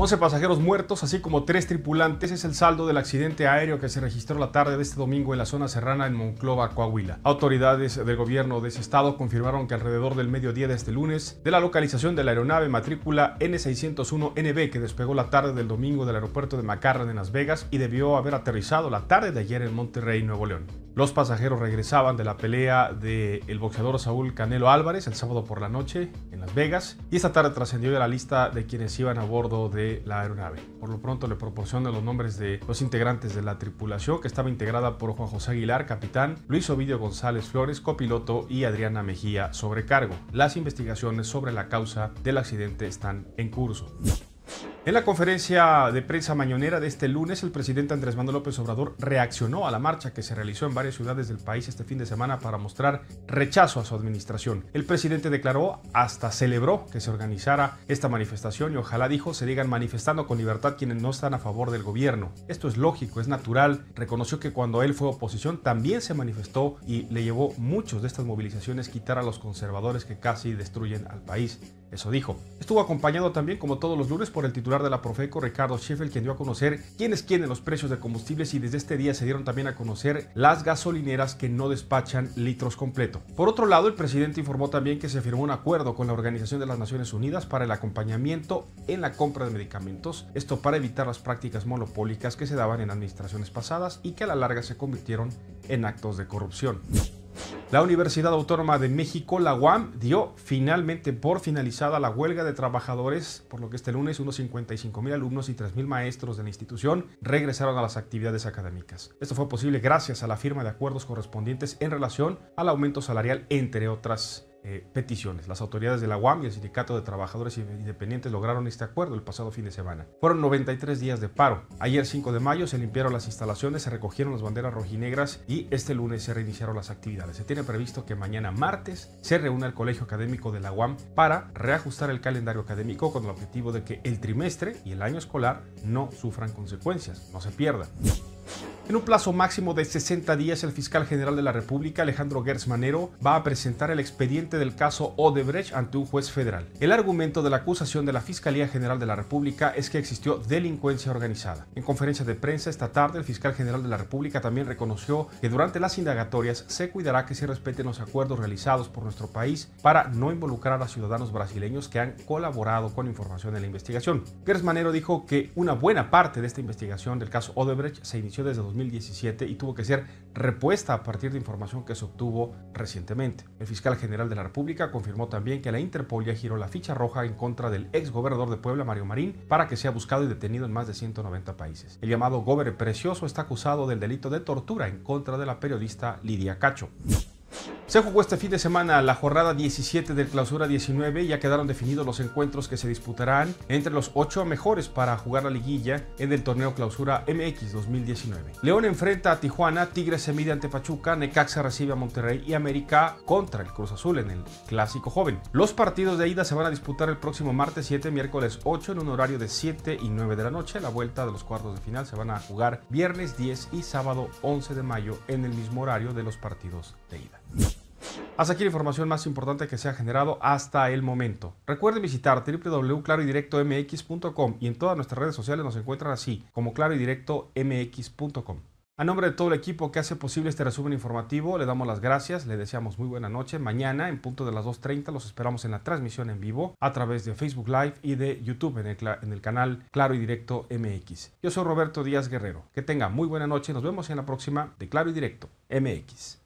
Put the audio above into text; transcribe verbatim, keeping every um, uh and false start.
once pasajeros muertos, así como tres tripulantes, es el saldo del accidente aéreo que se registró la tarde de este domingo en la zona serrana en Monclova, Coahuila. Autoridades del gobierno de ese estado confirmaron que alrededor del mediodía de este lunes, de la localización de la aeronave matrícula N seiscientos uno N B que despegó la tarde del domingo del aeropuerto de McCarran en Las Vegas y debió haber aterrizado la tarde de ayer en Monterrey, Nuevo León. Los pasajeros regresaban de la pelea del boxeador Saúl Canelo Álvarez el sábado por la noche en Las Vegas y esta tarde trascendió de la lista de quienes iban a bordo de la aeronave. Por lo pronto le proporcionan los nombres de los integrantes de la tripulación, que estaba integrada por Juan José Aguilar, capitán, Luis Ovidio González Flores, copiloto, y Adriana Mejía, sobrecargo. Las investigaciones sobre la causa del accidente están en curso. En la conferencia de prensa mañanera de este lunes, el presidente Andrés Manuel López Obrador reaccionó a la marcha que se realizó en varias ciudades del país este fin de semana para mostrar rechazo a su administración. El presidente declaró, hasta celebró que se organizara esta manifestación y ojalá, dijo, se digan manifestando con libertad quienes no están a favor del gobierno. Esto es lógico, es natural. Reconoció que cuando él fue oposición también se manifestó y le llevó muchos de estas movilizaciones quitar a los conservadores que casi destruyen al país. Eso dijo. Estuvo acompañado también, como todos los lunes, por el titular de la Profeco, Ricardo Sheffield, quien dio a conocer quién es quién en los precios de combustibles, y desde este día se dieron también a conocer las gasolineras que no despachan litros completo. Por otro lado, el presidente informó también que se firmó un acuerdo con la Organización de las Naciones Unidas para el acompañamiento en la compra de medicamentos, esto para evitar las prácticas monopólicas que se daban en administraciones pasadas y que a la larga se convirtieron en actos de corrupción. La Universidad Autónoma de México, la U A M, dio finalmente por finalizada la huelga de trabajadores, por lo que este lunes unos cincuenta y cinco mil alumnos y tres mil maestros de la institución regresaron a las actividades académicas. Esto fue posible gracias a la firma de acuerdos correspondientes en relación al aumento salarial, entre otras Eh, peticiones. Las autoridades de la U A M y el Sindicato de Trabajadores Independientes lograron este acuerdo el pasado fin de semana. Fueron noventa y tres días de paro. Ayer, cinco de mayo, se limpiaron las instalaciones, se recogieron las banderas rojinegras y este lunes se reiniciaron las actividades. Se tiene previsto que mañana martes se reúna el Colegio Académico de la U A M para reajustar el calendario académico con el objetivo de que el trimestre y el año escolar no sufran consecuencias, no se pierdan. En un plazo máximo de sesenta días, el fiscal general de la República, Alejandro Gertz Manero, va a presentar el expediente del caso Odebrecht ante un juez federal. El argumento de la acusación de la Fiscalía General de la República es que existió delincuencia organizada. En conferencia de prensa esta tarde, el fiscal general de la República también reconoció que durante las indagatorias se cuidará que se respeten los acuerdos realizados por nuestro país para no involucrar a ciudadanos brasileños que han colaborado con información en la investigación. Gertz Manero dijo que una buena parte de esta investigación del caso Odebrecht se inició desde dos mil diecisiete y tuvo que ser repuesta a partir de información que se obtuvo recientemente. El fiscal general de la República confirmó también que la Interpol ya giró la ficha roja en contra del ex gobernador de Puebla, Mario Marín, para que sea buscado y detenido en más de ciento noventa países. El llamado Gober Precioso está acusado del delito de tortura en contra de la periodista Lidia Cacho. Se jugó este fin de semana la jornada diecisiete del Clausura diecinueve y ya quedaron definidos los encuentros que se disputarán entre los ocho mejores para jugar la liguilla en el torneo Clausura M X dos mil diecinueve. León enfrenta a Tijuana, Tigres se mide ante Pachuca, Necaxa recibe a Monterrey y América contra el Cruz Azul en el Clásico Joven. Los partidos de ida se van a disputar el próximo martes siete, miércoles ocho en un horario de siete y nueve de la noche. La vuelta de los cuartos de final se van a jugar viernes diez y sábado once de mayo en el mismo horario de los partidos de ida. Hasta aquí la información más importante que se ha generado hasta el momento. Recuerden visitar w w w punto claro y directo m x punto com y en todas nuestras redes sociales nos encuentran así como claro y directo m x punto com. A nombre de todo el equipo que hace posible este resumen informativo, le damos las gracias, le deseamos muy buena noche. Mañana, en punto de las dos treinta, los esperamos en la transmisión en vivo a través de Facebook Live y de YouTube en el, en el canal Claro y Directo M X. Yo soy Roberto Díaz Guerrero. Que tenga muy buena noche. Nos vemos en la próxima de Claro y Directo M X.